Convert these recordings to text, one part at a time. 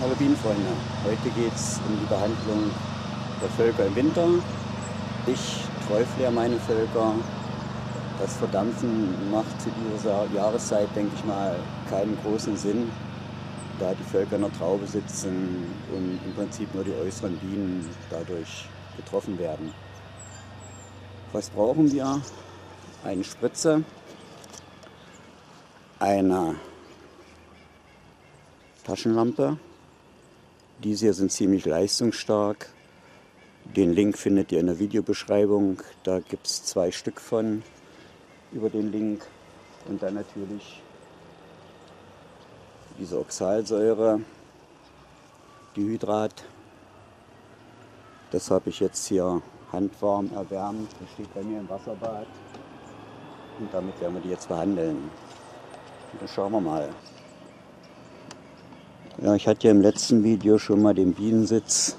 Hallo Bienenfreunde, heute geht es um die Behandlung der Völker im Winter. Ich träufle meine Völker. Das Verdampfen macht zu dieser Jahreszeit, denke ich mal, keinen großen Sinn, da die Völker in der Traube sitzen und im Prinzip nur die äußeren Bienen dadurch getroffen werden. Was brauchen wir? Eine Spritze, eine Taschenlampe. Diese hier sind ziemlich leistungsstark. Den Link findet ihr in der Videobeschreibung. Da gibt es 2 Stück von über den Link. Und dann natürlich diese Oxalsäure, Dihydrat. Das habe ich jetzt hier handwarm erwärmt. Das steht bei mir im Wasserbad. Und damit werden wir die jetzt behandeln. Und dann schauen wir mal. Ja, ich hatte ja im letzten Video schon mal den Bienensitz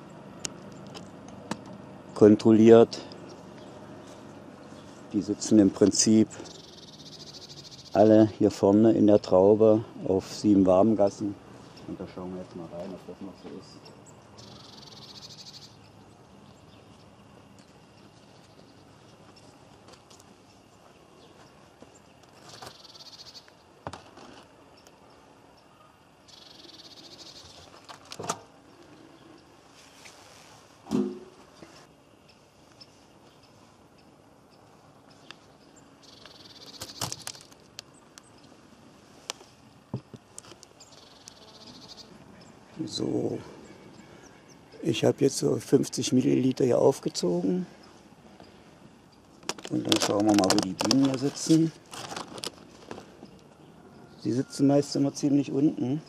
kontrolliert. Die sitzen im Prinzip alle hier vorne in der Traube auf 7 Wabengassen. Und da schauen wir jetzt mal rein, ob das noch so ist. So, ich habe jetzt so 50 Milliliter hier aufgezogen und dann schauen wir mal, wo die Bienen hier sitzen. Sie sitzen meist immer ziemlich unten.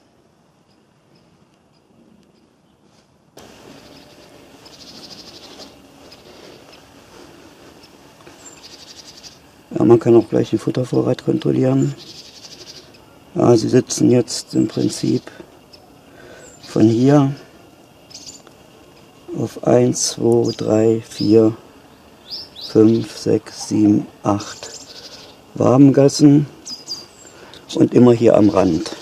Ja, man kann auch gleich den Futtervorrat kontrollieren. Ja, sie sitzen jetzt im Prinzip von hier auf 1, 2, 3, 4, 5, 6, 7, 8 Wabengassen und immer hier am Rand.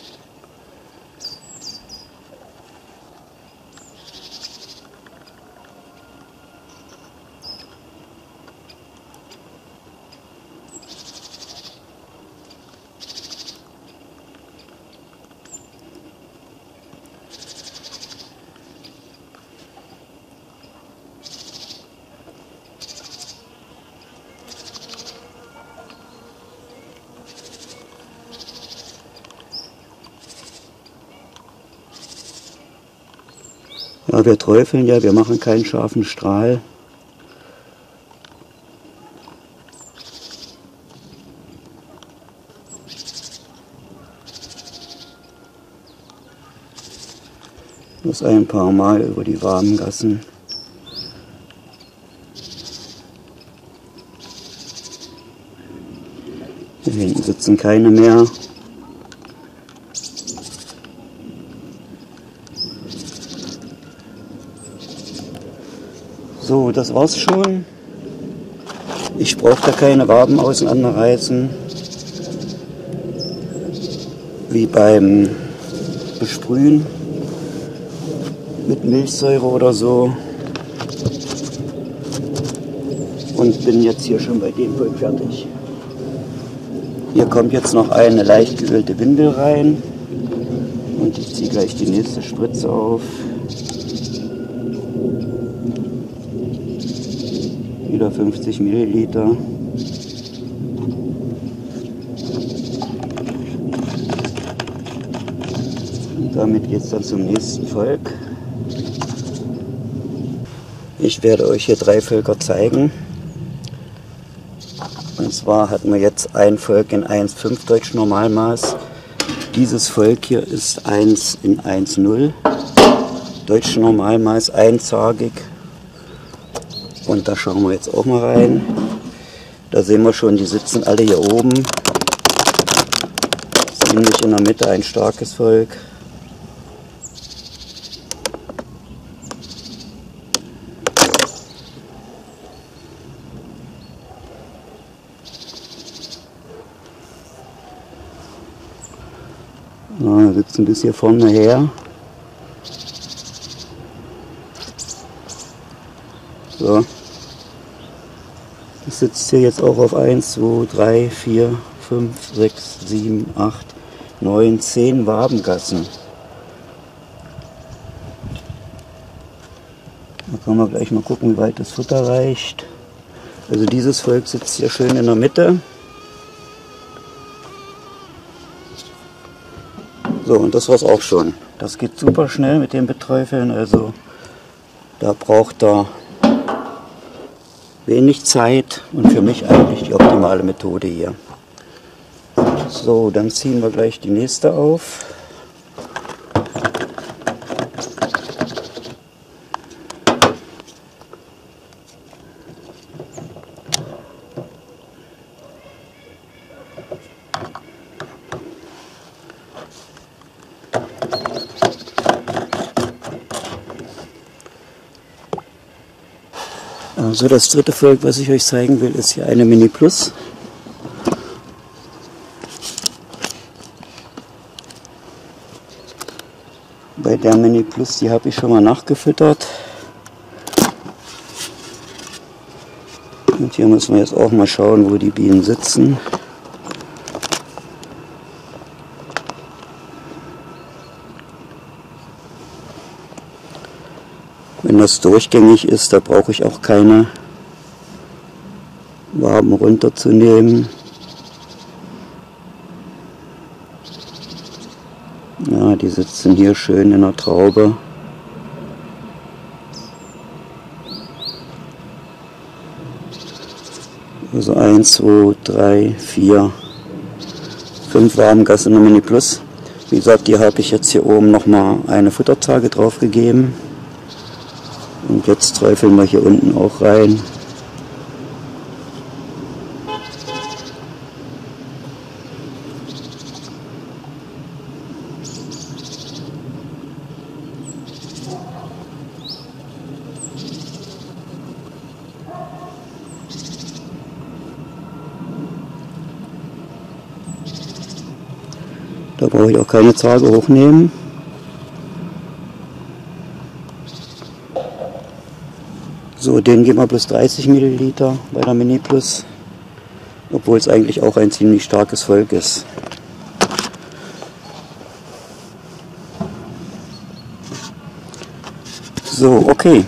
Ja, wir träufeln ja, wir machen keinen scharfen Strahl. Bloß ein paar Mal über die Wabengassen. Hier hinten sitzen keine mehr. So, das war's schon. Ich brauche da keine Waben auseinanderreißen, wie beim Besprühen mit Milchsäure oder so. Und bin jetzt hier schon bei dem Volk fertig. Hier kommt jetzt noch eine leicht geölte Windel rein und ich ziehe gleich die nächste Spritze auf. Wieder 50 Milliliter. Und damit geht es dann zum nächsten Volk. Ich werde euch hier 3 Völker zeigen. Und zwar hatten wir jetzt ein Volk in 1,5 Deutsch Normalmaß. Dieses Volk hier ist 1 in 1,0 Deutsch Normalmaß, einzagig. Und da schauen wir jetzt auch mal rein. Da sehen wir schon, die sitzen alle hier oben. Ziemlich in der Mitte ein starkes Volk. Ja, sitzen bis hier vorne her. So. Das sitzt hier jetzt auch auf 1, 2, 3, 4, 5, 6, 7, 8, 9, 10 Wabengassen. Da kann man gleich mal gucken, wie weit das Futter reicht. Also dieses Volk sitzt hier schön in der Mitte. So, und das war's auch schon. Das geht super schnell mit dem Beträufeln, also da braucht er wenig Zeit und für mich eigentlich die optimale Methode hier. So, dann ziehen wir gleich die nächste auf. Also das dritte Volk, was ich euch zeigen will, ist hier eine Mini Plus. Bei der Mini Plus, die habe ich schon mal nachgefüttert. Und hier müssen wir jetzt auch mal schauen, wo die Bienen sitzen. Wenn das durchgängig ist, da brauche ich auch keine Waben runterzunehmen. Ja, die sitzen hier schön in der Traube. Also 1, 2, 3, 4, 5 Wabengassen in der Mini Plus. Wie gesagt, die habe ich jetzt hier oben nochmal eine Futtertage drauf gegeben. Und jetzt träufeln wir hier unten auch rein. Da brauche ich auch keine Zarge hochnehmen. So, den geben wir plus 30 Milliliter bei der Mini Plus, obwohl es eigentlich auch ein ziemlich starkes Volk ist. So, okay.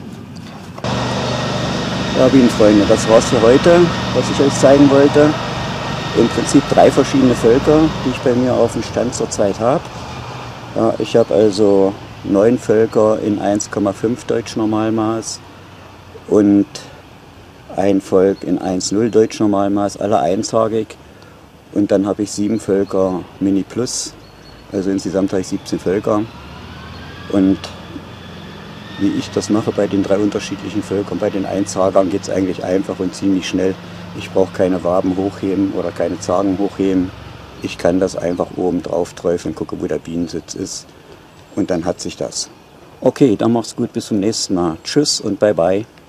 Ja, Bienenfreunde, das war's für heute, was ich euch zeigen wollte. Im Prinzip 3 verschiedene Völker, die ich bei mir auf dem Stand zurzeit habe. Ja, ich habe also 9 Völker in 1,5 Deutschnormalmaß. Und ein Volk in 1,0 Deutschnormalmaß, alle eintagig. Und dann habe ich 7 Völker Mini Plus, also insgesamt habe ich 17 Völker. Und wie ich das mache bei den 3 unterschiedlichen Völkern, bei den Eintagern geht es eigentlich einfach und ziemlich schnell. Ich brauche keine Waben hochheben oder keine Zargen hochheben. Ich kann das einfach oben drauf träufeln, gucke, wo der Bienensitz ist. Und dann hat sich das. Okay, dann macht's gut, bis zum nächsten Mal. Tschüss und bye bye.